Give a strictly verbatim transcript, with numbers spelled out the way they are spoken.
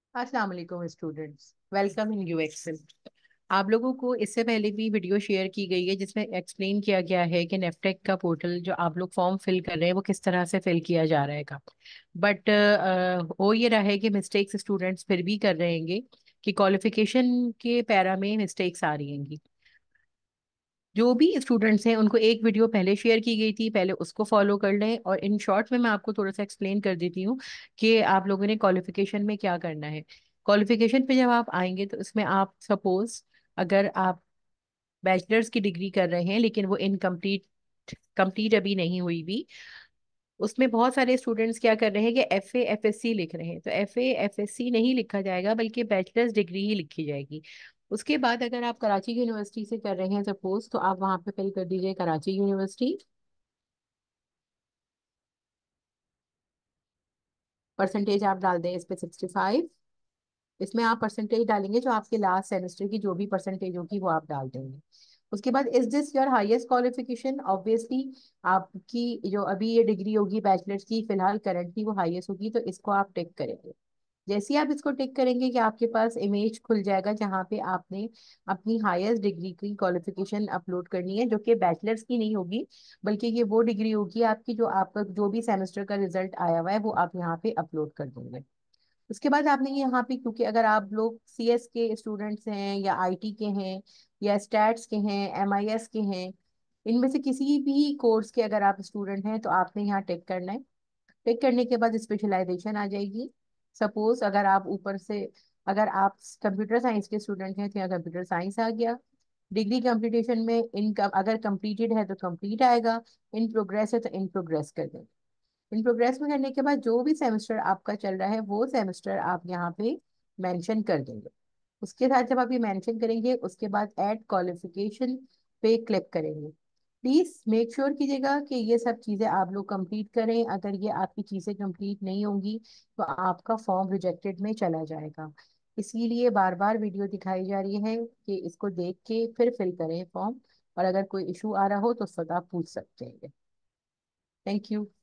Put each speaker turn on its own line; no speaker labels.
अस्सलाम वालेकुम students, welcome in U Excel. आप लोगों को इससे पहले भी वीडियो शेयर की गई है जिसमें एक्सप्लेन किया गया है कि नेफ्टेक का पोर्टल जो आप लोग फॉर्म फिल कर रहे हैं वो किस तरह से फिल किया जा रहेगा। बट हो ये रहा है कि मिस्टेक्स स्टूडेंट्स फिर भी कर रहे हैं कि क्वालिफिकेशन के पैरा में मिस्टेक्स आ रही हैं। जो भी स्टूडेंट्स हैं उनको एक वीडियो पहले शेयर की गई थी, पहले उसको फॉलो कर लें। और इन शॉर्ट में मैं आपको थोड़ा सा एक्सप्लेन कर देती हूँ कि आप लोगों ने क्वालिफिकेशन में क्या करना है। क्वालिफिकेशन पे जब आप आएंगे तो इसमें आप सपोज अगर आप बैचलर्स की डिग्री कर रहे हैं लेकिन वो इनकम्प्लीट कंप्लीट अभी नहीं हुई भी, उसमें बहुत सारे स्टूडेंट्स क्या कर रहे हैं कि F A F S C लिख रहे हैं। तो F A F S C नहीं लिखा जाएगा बल्कि बैचलर्स डिग्री ही लिखी जाएगी। उसके बाद अगर आप कराची यूनिवर्सिटी से कर रहे हैं सपोज, तो आप वहां पे फिल कर दीजिए कराची यूनिवर्सिटी। परसेंटेज आप डाल दें इस पे सिक्सटी फाइव। इसमें आप परसेंटेज डालेंगे जो आपके लास्ट सेमेस्टर की जो भी परसेंटेज होगी वो आप डाल देंगे। उसके बाद is this your highest qualification, obviously आपकी जो अभी ये डिग्री होगी बैचलर्स की फिलहाल करंटली वो हाईएस्ट होगी, तो इसको आप टिक करेंगे। जैसे ही आप इसको टिक करेंगे कि आपके पास इमेज खुल जाएगा जहाँ पे आपने अपनी हाईएस्ट डिग्री की क्वालिफिकेशन अपलोड करनी है, जो कि बैचलर्स की नहीं होगी बल्कि ये वो डिग्री होगी आपकी जो आपका जो भी सेमेस्टर का रिजल्ट आया हुआ है वो आप यहाँ पे अपलोड कर देंगे। उसके बाद आपने ये यहाँ पे, क्योंकि अगर आप लोग सी एस के स्टूडेंट्स हैं या आई टी के हैं या स्टैट्स के हैं एम आई एस के हैं, इनमें से किसी भी कोर्स के अगर आप स्टूडेंट हैं तो आपने यहाँ टिक करना है। टिक करने के बाद स्पेशलाइजेशन आ जाएगी। सपोज अगर आप ऊपर से अगर आप कंप्यूटर साइंस के स्टूडेंट हैं तो यहाँ कंप्यूटर साइंस आ गया। डिग्री कंप्लीटेशन में इन अगर कंप्लीटेड है तो कंप्लीट आएगा, इन प्रोग्रेस है तो इन प्रोग्रेस कर दें। इन प्रोग्रेस में करने के बाद जो भी सेमेस्टर आपका चल रहा है वो सेमेस्टर आप यहाँ पे मेंशन कर देंगे। उसके साथ जब आप ये मेंशन करेंगे उसके बाद ऐड क्वालिफिकेशन पे क्लिक करेंगे। प्लीज मेक श्योर कीजिएगा कि ये सब चीजें आप लोग कंप्लीट करें। अगर ये आपकी चीजें कंप्लीट नहीं होंगी तो आपका फॉर्म रिजेक्टेड में चला जाएगा। इसीलिए बार बार वीडियो दिखाई जा रही है कि इसको देख के फिर फिल करें फॉर्म। और अगर कोई इशू आ रहा हो तो सदा पूछ सकते हैं। Thank you.